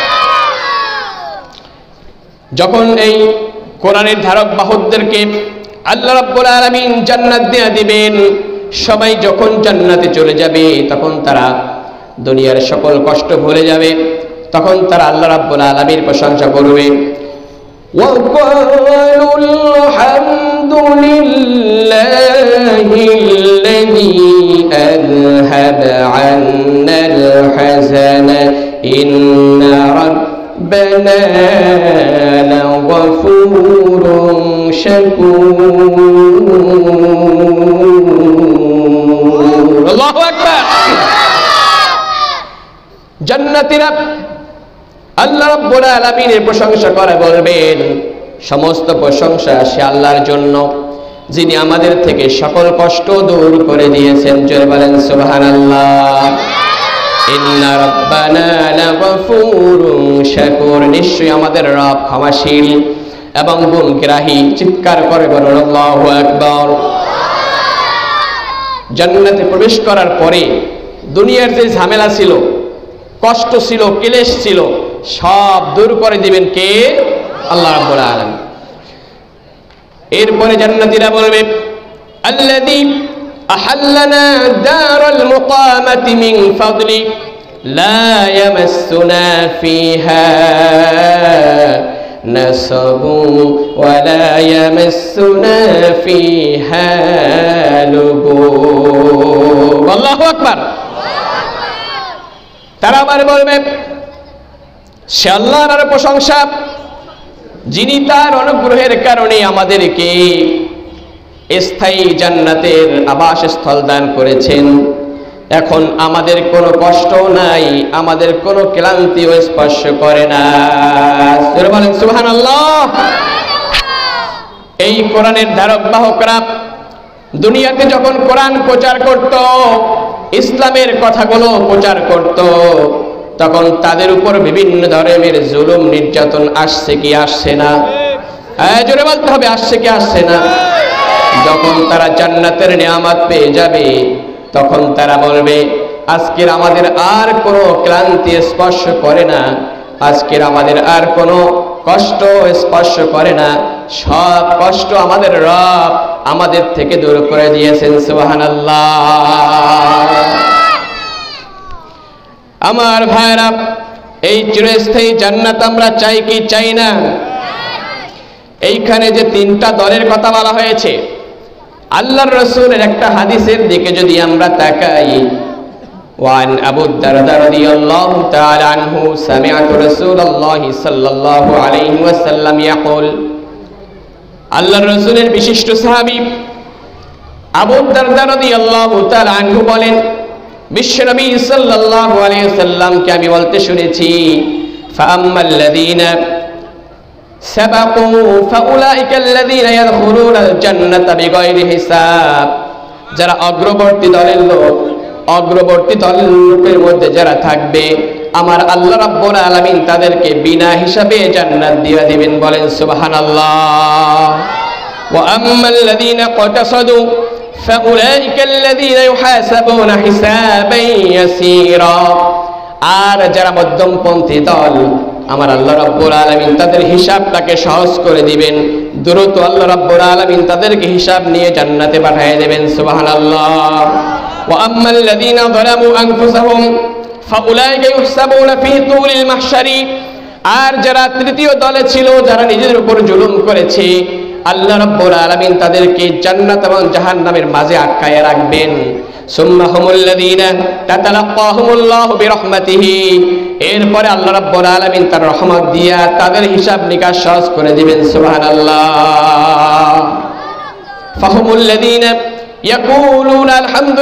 Speaker 2: যখন এই কোরআনের ধারক বাহকদেরকে আল্লাহ রাব্বুল আলামিন জান্নাত দিয়ে দিবেন, সবাই যখন জান্নাতে চলে যাবে তখন তারা দুনিয়ার সকল কষ্ট ভুলে যাবে, তখন তারা আল্লাহ রাব্বুল আলামিনের প্রশংসা করবে। وقالوا الحمد لله الذي أذهب عنا الحزن إن ربنا لغفور شكور الله أكبر জান্নাতীরা আল্লাহ রাব্বুল আলামিনের প্রশংসা করে বলবেন, সমস্ত প্রশংসা সে আল্লাহর জন্য যিনি আমাদের থেকে সকল কষ্ট দূর করে দিয়েছেন। জোরে বলেন সুবহানাল্লাহ। ইন্না রাব্বানা লাগফুরুন শাকুর, নিশ্চয়ই আমাদের রব ক্ষমাশীল এবং গুণগ্রাহী। চিৎকার করে বলুন আল্লাহু আকবার। জান্নাতে প্রবেশ করার পরে দুনিয়ার যে ঝামেলা ছিল, কষ্ট ছিল, ক্লেশ ছিল, সব দূর করে দিবেন কে? আল্লাহ রাব্বুল আলামিন। এরপরে জান্নাতীরা বলবে, আল্লাযী আহাল্লানা দারাল মুকামাতি মিন ফাদলি লা ইয়ামাসসুনা ফিহা নাসাবুন ওয়া লা ইয়ামাসসুনা ফিহা লুগুব। আল্লাহু আকবার। তারা আবার বলবে, সে আল্লাহর আর প্রশংসা যিনি তার অনুগ্রহের কারণে আমাদেরকে স্থায়ী জান্নাতের আবাসস্থল দান করেছেন। এখন আমাদের কোনো কষ্ট নাই, আমাদের কোনো ক্লান্তিও স্পর্শ করে না। বলেন সুবহানাল্লাহ। এই কোরআনের ধারক বাহকরা দুনিয়াতে যখন কোরআন প্রচার করত, ইসলামের কথাগুলো প্রচার করত, তখন তাদের উপর বিভিন্ন ধরনের জুলুম নির্যাতন আসছে কি আসছে না? জোরে বলতে হবে, আসছে কি আসছে না? যখন তারা জান্নাতের নিয়ামত পেয়ে যাবে তখন তারা বলবে, আজকের আমাদের আর কোনো ক্লান্তি স্পর্শ করে না, আজকের আমাদের আর কোনো কষ্ট স্পর্শ করে না, সব কষ্ট আমাদের রব আমাদের থেকে দূর করে দিয়েছেন। সুবহানাল্লাহ। আমার ভাইরা, এই চিরস্থায়ী জান্নাত আমরা চাই কি চাই না? এইখানে যে তিনটা দলের কথা বলা হয়েছে, আল্লাহর রাসূলের একটা হাদিসের দিকে যদি আমরা তাকাই, ওয়ান আবু দারদা রাদিয়াল্লাহু তাআলা আনহু সামি'তু রাসূলুল্লাহ সাল্লাল্লাহু আলাইহি ওয়াসাল্লাম ইয়াকুল, আল্লাহর রাসূলের বিশিষ্ট সাহাবী আবু দারদা রাদিয়াল্লাহু তাআলা আনহু বলেন, বিশ্বনবী সাল্লাল্লাহু আলাইহি ওয়াসাল্লামকে আমি বলতে শুনেছি, ফাআম্মাল্লাযীনা সাবাকু ফাউলাইকাল্লাযীনা ইয়াদখুলুনাল জান্নাতা বিগায়রি হিসাব, যারা অগ্রবর্তী দলের লোক, অগ্রবর্তী দলের লোকের মধ্যে যারা থাকবে, আমার আল্লাহ রাব্বুল আলামিন তাদেরকে বিনা হিসাবে জান্নাত দিয়ে দিবেন। বলেন সুবহানাল্লাহ। ওয়া আম্মাল্লাযীনা ক্বাতাসাদু ফাউলাইকাল্লাযীনা ইউহাসাবুনা হিসাবান ইয়াসীরা, আর যারা মধ্যমপন্থী দল, আমার আল্লাহ রাব্বুল আলামিন তাদের হিসাবটাকে সহজ করে দিবেন, দ্রুত আল্লাহ রাব্বুল আলামিন তাদেরকে হিসাব নিয়ে জান্নাতে পাঠিয়ে দেবেন। সুবহানাল্লাহ। ওয়া আম্মাল্লাযীনা যালামু আনফুসাহুম ফাউলাইকা ইউহসাবুনা ফি তুলিল মাহশারি, আর যারা তৃতীয় দলে ছিল, যারা নিজেদের উপর জুলুম করেছে, আল্লাহ রাব্বুল আলামিন তাদেরকে জান্নাত এবং জাহান্নামের মাঝে আটকায় রাখবেন। সুম্মা হুমুল্লাযীনা তাতালাক্কাহুমুল্লাহু বিরহমাতিহি, এরপরে আল্লাহ রাব্বুল আলামিন তার রহমত দিয়া তাদের হিসাব নিকাশ সহজ করে দিবেন। সুবহানাল্লাহ। ফাহুমুল্লাযীনা ইয়াকুলুনা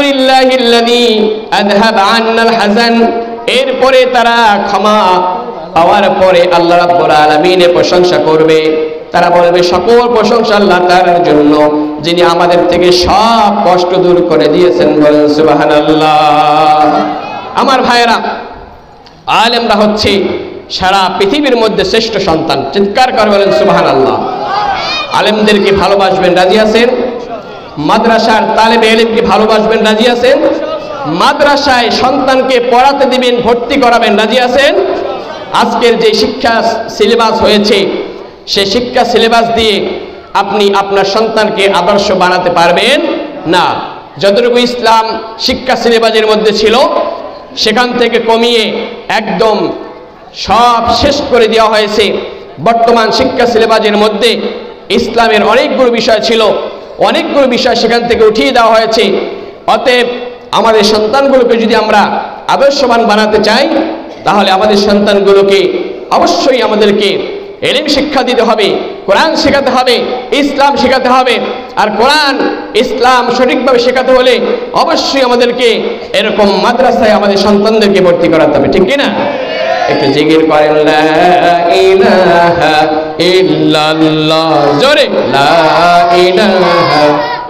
Speaker 2: আলহামদুলিল্লাহিল্লাযী আযহাবা আন্নাল হাযান, এরপরে তারা ক্ষমা পাওয়ার পরে আল্লাহ রাব্বুল আলামিনের প্রশংসা করবে। তারা বলবে সকল প্রশংসা আল্লাহ তাআলার জন্য, যিনি আমাদের থেকে সব কষ্ট দূর করে দিয়েছেন। বলেন সুবহানাল্লাহ। আমার ভাইয়েরা, আলেমরা হচ্ছে সারা পৃথিবীর মধ্যে শ্রেষ্ঠ সন্তান। চিৎকার করে বলেন সুবহানাল্লাহ। আলেমদেরকে ভালোবাসবেন, রাজি আছেন? মাদ্রাসার তালেবে ইলমকে ভালোবাসবেন, রাজি আছেন? মাদ্রাসায় সন্তানকে পড়াতে দিবেন, ভর্তি করাবেন, রাজি আছেন? আজকের যে শিক্ষা সিলেবাস হয়েছে, সে শিক্ষা সিলেবাস দিয়ে আপনি আপনার সন্তানকে আদর্শ বানাতে পারবেন না। যতটুকু ইসলাম শিক্ষা সিলেবাসের মধ্যে ছিল, সেখান থেকে কমিয়ে একদম সব শেষ করে দেওয়া হয়েছে। বর্তমান শিক্ষা সিলেবাসের মধ্যে ইসলামের অনেকগুলো বিষয় ছিল, অনেকগুলো বিষয় সেখান থেকে উঠিয়ে দেওয়া হয়েছে। অতএব আমাদের সন্তানগুলোকে যদি আমরা আদর্শবান বানাতে চাই, তাহলে আমাদের সন্তানগুলোকে অবশ্যই আমাদেরকে ইলম শিক্ষা দিতে হবে, কোরআন শেখাতে হবে, ইসলাম শেখাতে হবে। আর কোরআন ইসলাম সঠিকভাবে শেখাতে হলে অবশ্যই আমাদেরকে এরকম মাদ্রাসায় আমাদের সন্তানদেরকে ভর্তি করাতে হবে, ঠিক কিনা? একটু জিকির করেন, লা ইলাহা ইল্লাল্লাহ, জোরে লা ইলাহা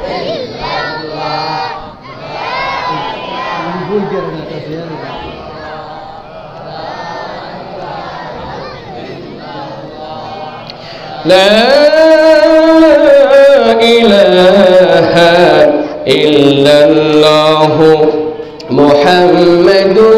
Speaker 2: لا إله إلا الله মুহাম্মাদুর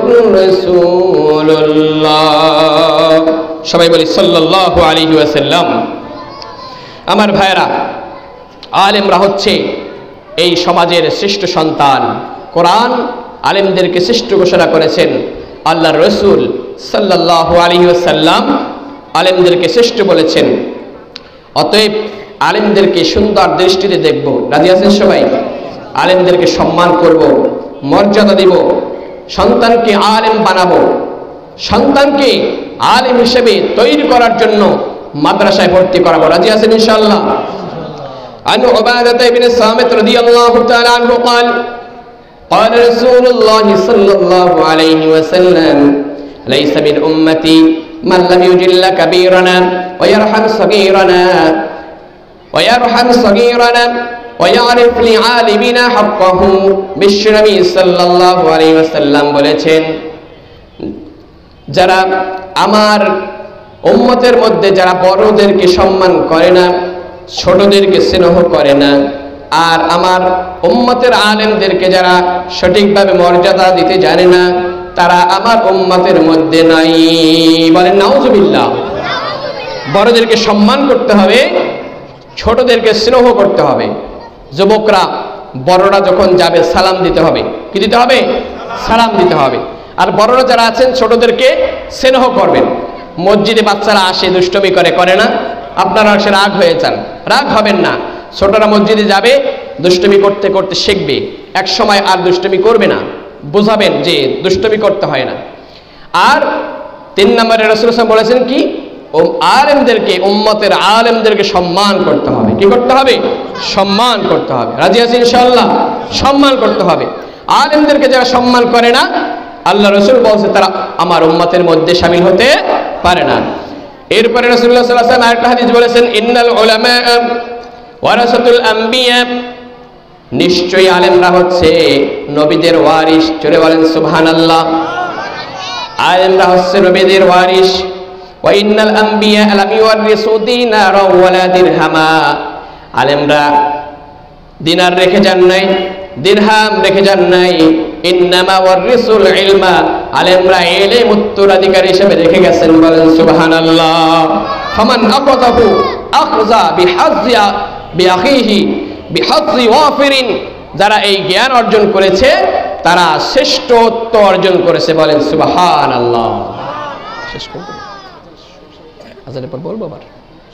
Speaker 2: রাসূলুল্লাহ। সবাই বলি সাল্লাল্লাহু আলাইহি ওয়াসাল্লাম। আমার ভাইরা, আলেমরা হচ্ছে এই সমাজের শ্রেষ্ঠ সন্তান। কোরআন আলেমদেরকে শ্রেষ্ঠ ঘোষণা করেছেন। আল্লাহর রাসূল সাল্লাল্লাহু আলাইহি ওয়াসাল্লাম আলেমদেরকে শ্রেষ্ঠ বলেছেন। অতএব আলেমদেরকে সুন্দর দৃষ্টিতে দেখব, রাজি আছেন সবাই? আলেমদেরকে সম্মান করব, মর্যাদা দিব, সন্তানকে আলেম বানাবো, সন্তানকে আলেম হিসেবে তৈরি করার জন্য মাদ্রাসায় ভর্তি করাবো, রাজি আছেন ইনশাআল্লাহ? عن عبادة بن الصامت رضي الله تعالى عنه قال قال رسول الله صلى الله عليه وسلم ليس من أمتي من لم يجل كبيرنا ويرحم صغيرنا ويعرف لعالمنا حقه বিশ্বনবী সাল্লাল্লাহু আলাইহি ওয়াসাল্লাম বলেছেন, যারা আমার উম্মতের মধ্যে যারা বড়দেরকে সম্মান করে না, ছোটদেরকে স্নেহ করে না, আর আমার উম্মতের আলেমদেরকে যারা সঠিকভাবে মর্যাদা দিতে জানে না, তারা আমার উম্মতের মধ্যে নাই। বলেন নাউজুবিল্লাহ। বড়দেরকে সম্মান করতে হবে, ছোটদেরকে স্নেহ করতে হবে। যুবকরা বড়রা যখন যাবে সালাম দিতে হবে। কি দিতে হবে? সালাম দিতে হবে। আর বড়রা যারা আছেন ছোটদেরকে স্নেহ করবেন। মসজিদে বাচ্চারা আসে, দুষ্টমি করে না? আপনারা সে রাগ হয়ে যান, রাগ হবেন না। ছোটরা মসজিদে যাবে, দুষ্টমি করতে করতে শিখবে, এক সময় আর দুষ্টমি করবে না। বুঝাবেন যে দুষ্টমি করতে হয় না। আর 3 নম্বরে রাসূল সাল্লাল্লাহু আলাইহি ওয়াসাল্লাম বলেছেন কি, আলেমদেরকে, উম্মতের আলেমদেরকে সম্মান করতে হবে। কি করতে হবে? সম্মান করতে হবে। রাজি আছেন ইনশাআল্লাহ? সম্মান করতে হবে। আলেমদেরকে যারা সম্মান করে না, আল্লাহ রাসূল বলেছে তারা আমার উম্মতের মধ্যে শামিল হতে পারে না। এরপরে রাসূলুল্লাহ সাল্লাল্লাহু আলাইহি ওয়াসাল্লাম আরেকটা হাদিস বলেছেন, ইন্নাল উলামা ওয়ারাসাতুল আম্বিয়া, নিশ্চয়ই আলেমরা হচ্ছে নবীদের ওয়ারিস। জোরে বলেন সুবহানাল্লাহ। আলেমরা হচ্ছে নবীদের ওয়ারিস। ওয়া ইন্নাল আম্বিয়া লাম ইউরিসু দিনারা ওয়ালা দিরহামা, আলেমরা দিনার রেখে যান নাই, দিরহাম রেখে যান নাই। ইন্নামা ওয়ারিসুল ইলমা, আলেমরা ইলম উত্তরাধিকারী হিসেবে রেখে গেছেন। বলেন সুবহানাল্লাহ। ফামান আকাযাহু আখযা বিহাজ্জিয়া বিআখিহি বিহাজ্জি ওয়াফিরিন, যারা এই জ্ঞান অর্জন করেছে তারা শ্রেষ্ঠত্ব অর্জন করেছে। বলেন সুবহানাল্লাহ। শেষ করব, আজানের পর বলবো আবার।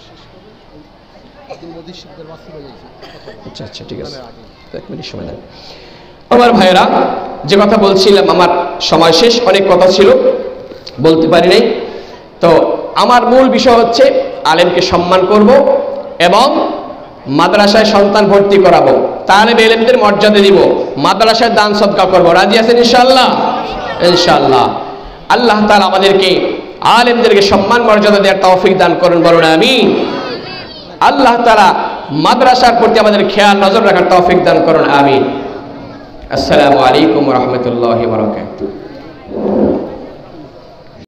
Speaker 2: আচ্ছা আচ্ছা, ঠিক আছে, 1 মিনিট সময় দেন। আমার ভাইরা, যে কথা বলছিলাম, আমার সময় শেষ, অনেক কথা ছিল বলতে পারি নাই। তো আমার মূল বিষয় হচ্ছে আলেমকে সম্মান করব এবং মাদ্রাসায় সন্তান ভর্তি করাবো, তালেবে ইলমদের মর্যাদা দিব, মাদ্রাসায় দান সদকা করব। রাজি আছেন ইনশাআল্লাহ? ইনশাআল্লাহ। আল্লাহ তাআলা আমাদেরকে আলেমদেরকে সম্মান মর্যাদা দেওয়ার তৌফিক দান করুন, বলুন আমিন। আল্লাহ তাআলা মাদ্রাসার প্রতি আমাদের খেয়াল নজর রাখার তৌফিক দান করুন, আমিন। আসসালামু আলাইকুম ওয়া রাহমাতুল্লাহি ওয়া বারাকাতুহু।